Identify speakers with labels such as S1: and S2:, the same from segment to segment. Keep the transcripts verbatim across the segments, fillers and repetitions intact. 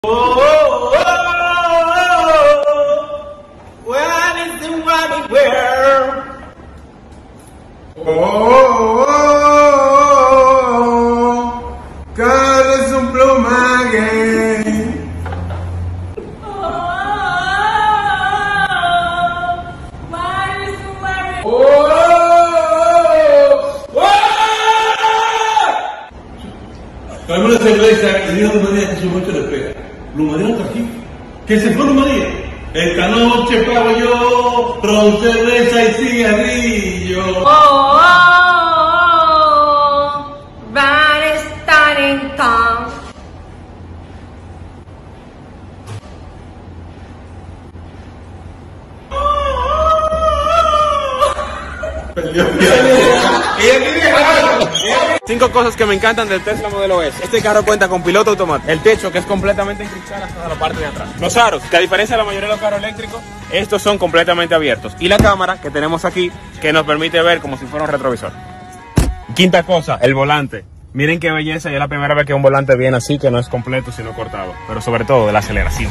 S1: Oh, oh, oh, oh, where is the money where? Oh, oh, oh, oh, God is a blue again.
S2: Oh, where is the money?
S1: Oh, oh, oh. Dame una cerveza que dijo Luz María que su noche le pega. Luz María no está aquí. ¿Qué se fue Luz María? Esta noche pago yo ron, cerveza y cigarrillo.
S2: Oh, oh, oh, van a estar en town.
S1: Perdió. Ella tiene algo.
S3: Cinco cosas que me encantan del Tesla Modelo S. Este carro cuenta con piloto automático. El techo, que es completamente en cristal hasta la parte de atrás. Los aros, que a diferencia de la mayoría de los carros eléctricos, estos son completamente abiertos. Y la cámara que tenemos aquí, que nos permite ver como si fuera un retrovisor. Quinta cosa, el volante. Miren qué belleza, ya es la primera vez que un volante viene así, que no es completo sino cortado. Pero sobre todo de la aceleración.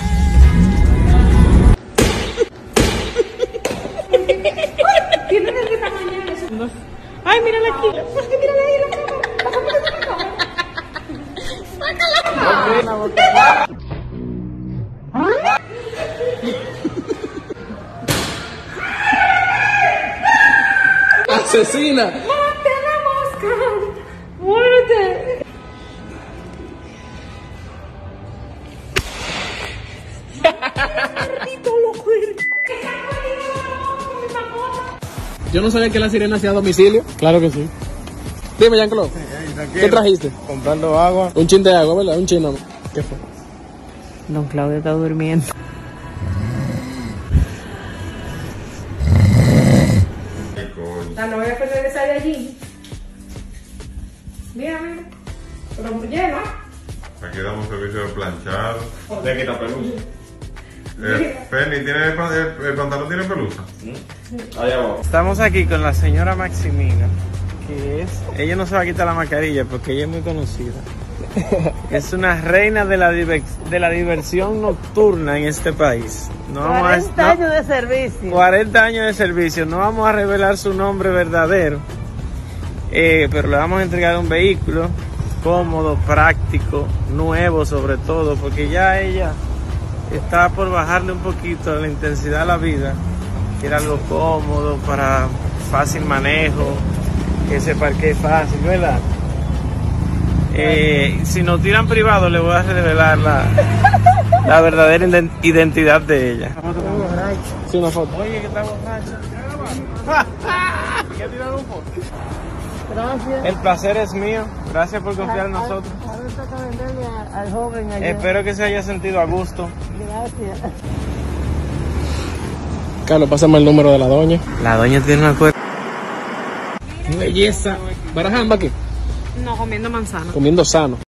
S2: ¿Tienen el de tamaño de esos? Ay, mírala aquí. Pues que mírala ahí la cámara. Sácala. La boca.
S3: ¡Asesina!
S2: ¡Mate a la mosca! ¡Muérete! ¡Maldito loco!
S3: Yo no sabía que la sirena hacía a domicilio. Claro que sí. Dime, Jean-Claude, ¿qué trajiste?
S4: Comprando agua.
S3: Un chin de agua, ¿verdad? Un chin nomás. ¿Qué fue?
S5: Don Claudio está durmiendo.
S2: La novia que regresa de allí. Mira, mira. Pero llena.
S6: Aquí damos servicio de planchar.
S3: De quita pelusa.
S6: Eh, Penny, ¿tiene el, pa- el- el pantalón tiene pelusa?
S3: Allá abajo.
S4: Estamos aquí con la señora Maximina, que es... Ella no se va a quitar la mascarilla porque ella es muy conocida. Es una reina de la, diver- de la diversión nocturna en este país. No vamos a-
S5: cuarenta
S4: no-
S5: años de servicio.
S4: cuarenta años de servicio. No vamos a revelar su nombre verdadero, eh, pero le vamos a entregar un vehículo cómodo, práctico, nuevo sobre todo, porque ya ella está por bajarle un poquito la intensidad a la vida. Quiere algo cómodo, para fácil manejo, que se parquee fácil, ¿verdad? Eh, si nos tiran privado, le voy a revelar la, la verdadera ident- identidad de ella.
S3: Sí, una foto.
S4: Oye, que está borracha. ¿Quieres tirar un foto?
S5: Gracias.
S4: El placer es mío. Gracias por confiar en nosotros.
S5: Ahora toca venderle a- al joven allá.
S4: Espero que se haya sentido a gusto.
S5: Gracias.
S3: Carlos, pásame el número de la doña.
S4: La doña tiene una cuerda.
S3: Belleza. Barajamba aquí,
S5: No, comiendo manzana.
S3: comiendo sano.